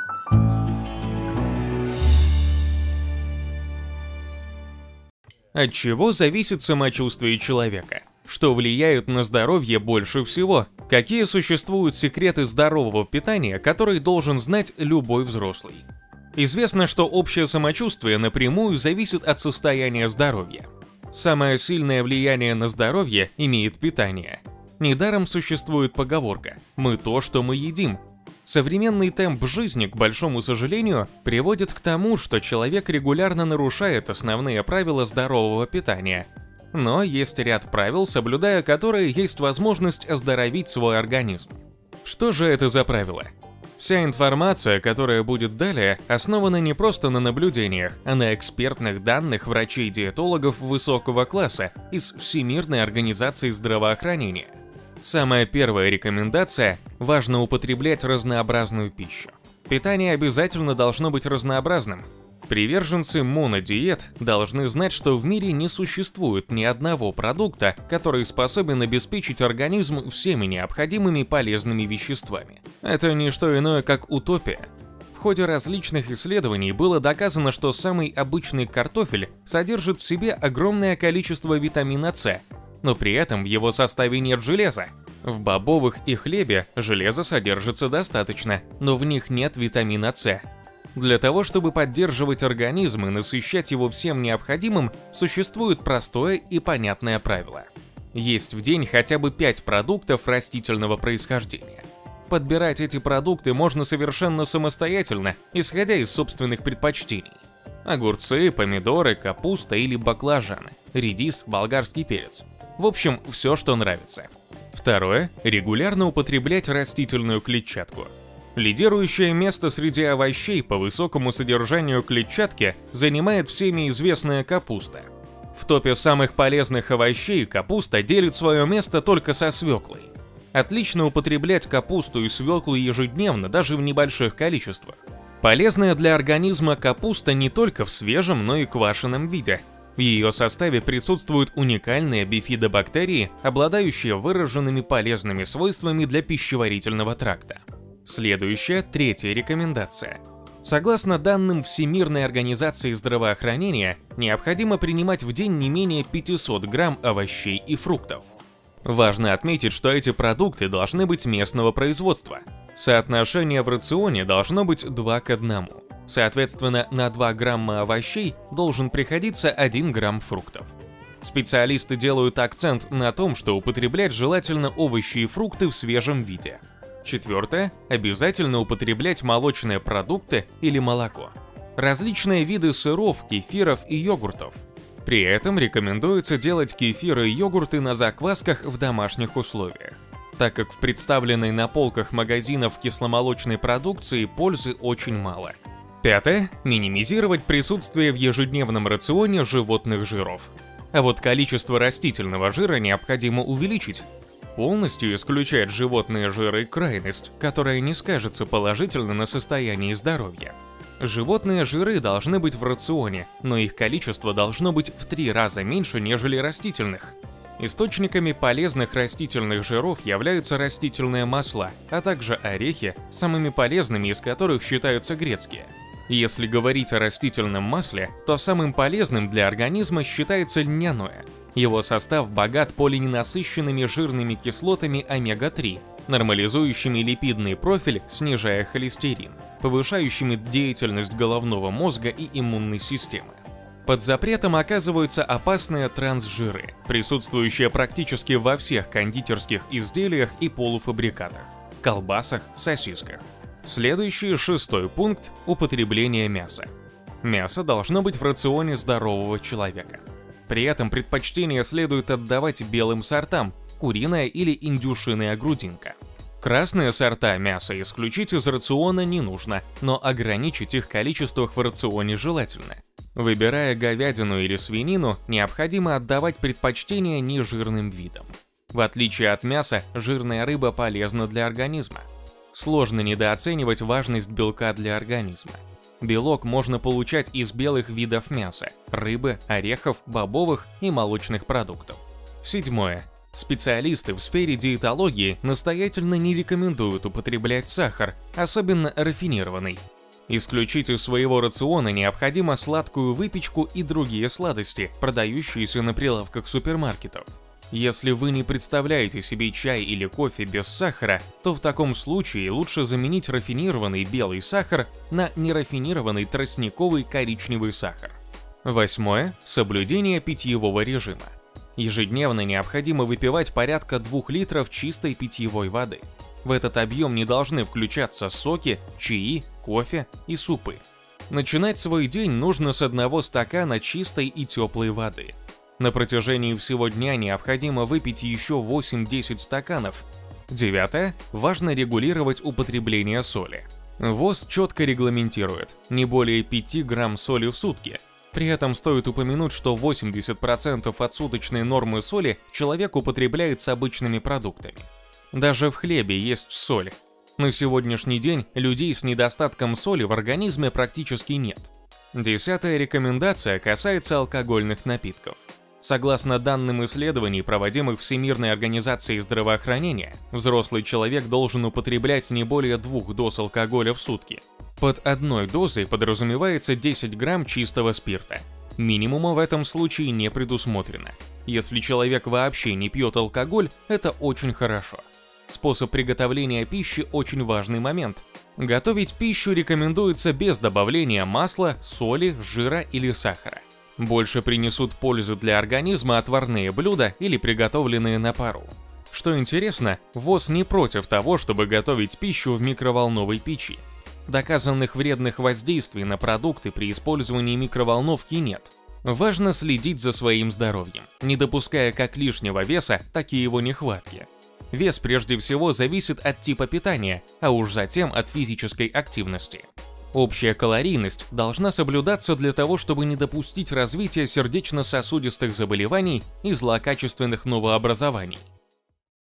От чего зависит самочувствие человека? Что влияет на здоровье больше всего? Какие существуют секреты здорового питания, которые должен знать любой взрослый? Известно, что общее самочувствие напрямую зависит от состояния здоровья. Самое сильное влияние на здоровье имеет питание. Недаром существует поговорка «мы то, что мы едим». Современный темп жизни, к большому сожалению, приводит к тому, что человек регулярно нарушает основные правила здорового питания. Но есть ряд правил, соблюдая которые есть возможность оздоровить свой организм. Что же это за правила? Вся информация, которая будет далее, основана не просто на наблюдениях, а на экспертных данных врачей-диетологов высокого класса из Всемирной организации здравоохранения. Самая первая рекомендация – важно употреблять разнообразную пищу. Питание обязательно должно быть разнообразным. Приверженцы монодиет должны знать, что в мире не существует ни одного продукта, который способен обеспечить организм всеми необходимыми полезными веществами. Это не что иное, как утопия. В ходе различных исследований было доказано, что самый обычный картофель содержит в себе огромное количество витамина С, но при этом в его составе нет железа. В бобовых и хлебе железа содержится достаточно, но в них нет витамина С. Для того, чтобы поддерживать организм и насыщать его всем необходимым, существует простое и понятное правило. Есть в день хотя бы 5 продуктов растительного происхождения. Подбирать эти продукты можно совершенно самостоятельно, исходя из собственных предпочтений. Огурцы, помидоры, капуста или баклажаны, редис, болгарский перец. В общем, все, что нравится. Второе – регулярно употреблять растительную клетчатку. Лидирующее место среди овощей по высокому содержанию клетчатки занимает всеми известная капуста. В топе самых полезных овощей капуста делит свое место только со свеклой. Отлично употреблять капусту и свеклу ежедневно, даже в небольших количествах. Полезная для организма капуста не только в свежем, но и квашеном виде. В ее составе присутствуют уникальные бифидобактерии, обладающие выраженными полезными свойствами для пищеварительного тракта. Следующая, третья рекомендация. Согласно данным Всемирной организации здравоохранения, необходимо принимать в день не менее 500 грамм овощей и фруктов. Важно отметить, что эти продукты должны быть местного производства. Соотношение в рационе должно быть 2 к 1. Соответственно, на 2 грамма овощей должен приходиться 1 грамм фруктов. Специалисты делают акцент на том, что употреблять желательно овощи и фрукты в свежем виде. Четвертое. Обязательно употреблять молочные продукты или молоко. Различные виды сыров, кефиров и йогуртов. При этом рекомендуется делать кефиры и йогурты на заквасках в домашних условиях, так как в представленной на полках магазинов кисломолочной продукции пользы очень мало. Пятое. Минимизировать присутствие в ежедневном рационе животных жиров. А вот количество растительного жира необходимо увеличить. Полностью исключать животные жиры крайность, которая не скажется положительно на состоянии здоровья. Животные жиры должны быть в рационе, но их количество должно быть в 3 раза меньше, нежели растительных. Источниками полезных растительных жиров являются растительные масла, а также орехи, самыми полезными из которых считаются грецкие. Если говорить о растительном масле, то самым полезным для организма считается льняное. Его состав богат полиненасыщенными жирными кислотами омега-3, нормализующими липидный профиль, снижая холестерин, повышающими деятельность головного мозга и иммунной системы. Под запретом оказываются опасные трансжиры, присутствующие практически во всех кондитерских изделиях и полуфабрикатах, колбасах, сосисках. Следующий, 6-й пункт – употребление мяса. Мясо должно быть в рационе здорового человека. При этом предпочтение следует отдавать белым сортам – куриная или индюшиная грудинка. Красные сорта мяса исключить из рациона не нужно, но ограничить их количество в рационе желательно. Выбирая говядину или свинину, необходимо отдавать предпочтение нежирным видам. В отличие от мяса, жирная рыба полезна для организма. Сложно недооценивать важность белка для организма. Белок можно получать из белых видов мяса – рыбы, орехов, бобовых и молочных продуктов. 7. Специалисты в сфере диетологии настоятельно не рекомендуют употреблять сахар, особенно рафинированный. Исключить из своего рациона необходимо сладкую выпечку и другие сладости, продающиеся на прилавках супермаркетов. Если вы не представляете себе чай или кофе без сахара, то в таком случае лучше заменить рафинированный белый сахар на нерафинированный тростниковый коричневый сахар. 8. Соблюдение питьевого режима. Ежедневно необходимо выпивать порядка 2 литров чистой питьевой воды. В этот объем не должны включаться соки, чаи, кофе и супы. Начинать свой день нужно с 1 стакана чистой и теплой воды. На протяжении всего дня необходимо выпить еще 8-10 стаканов. 9. Важно регулировать употребление соли. ВОЗ четко регламентирует не более 5 грамм соли в сутки. При этом стоит упомянуть, что 80% от суточной нормы соли человек употребляет с обычными продуктами. Даже в хлебе есть соль. На сегодняшний день людей с недостатком соли в организме практически нет. 10-я рекомендация касается алкогольных напитков. Согласно данным исследований, проводимых Всемирной организацией здравоохранения, взрослый человек должен употреблять не более 2 доз алкоголя в сутки. Под одной дозой подразумевается 10 грамм чистого спирта. Минимума в этом случае не предусмотрено. Если человек вообще не пьет алкоголь, это очень хорошо. Способ приготовления пищи – очень важный момент. Готовить пищу рекомендуется без добавления масла, соли, жира или сахара. Больше принесут пользу для организма отварные блюда или приготовленные на пару. Что интересно, ВОЗ не против того, чтобы готовить пищу в микроволновой печи. Доказанных вредных воздействий на продукты при использовании микроволновки нет. Важно следить за своим здоровьем, не допуская как лишнего веса, так и его нехватки. Вес прежде всего зависит от типа питания, а уж затем от физической активности. Общая калорийность должна соблюдаться для того, чтобы не допустить развития сердечно-сосудистых заболеваний и злокачественных новообразований.